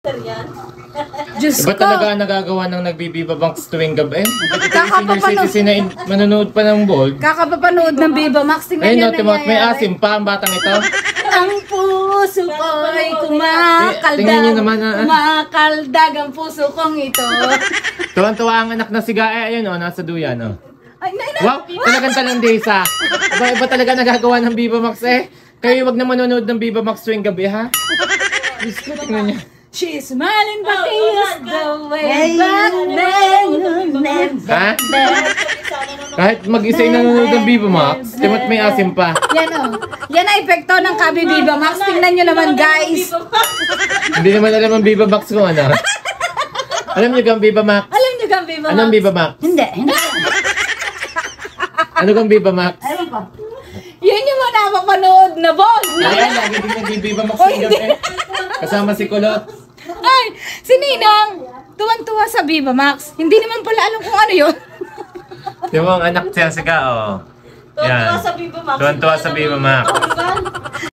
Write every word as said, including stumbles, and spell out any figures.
Diyos Iba ko. talaga nagagawa ng nagbibiba banks tuwing gabi? Kakapapanood. Senior citizen na manonood pa ng bold. Kakapapanood ng Viva Max. Tingnan Ayun nyo no, Timot, may nangyayari. asim pa ang batang ito. Ang puso ko'y kumakaldag. Tingnan nyo naman, ah. Kumakaldag ang puso kong ito. Tuwan-tuwa ang anak na si Gae. Ayun o, nasa duyan o. Ay, nay, nay. Wow, talagang talandesa. Iba, iba talaga nagagawa ng Viva Max eh. Kayo wag na manonood ng Viva Max tuwing gabi ha. Diyos ko, tingnan nyo. She's smiling but is the way back then. Ha? Kahit mag-isa'y nanonood ng Viva Max, Timot may asim pa. Yan o. Yan ang epekto ng Kabi Viva Max. Tingnan nyo naman guys. Hindi naman alam ang Viva Max kung ano. Alam nyo kang Viva Max? Alam nyo kang Viva Max? Anong Viva Max? Hindi, hindi. Ano kang Viva Max? Ewan ko. Yun yung mga napapanood na vlog. Ayan, lagi din nag-Viva Max ng gabi. Kasama si Kulot. Ay, si Ninang. Tuwan-tuwa sa Viva Max. Hindi naman pala alam kung ano yun. Yung mga anak siya, siga, oh. Tuwan-tuwa sa Viva Max. Tuwan-tuwa sa Viva Max.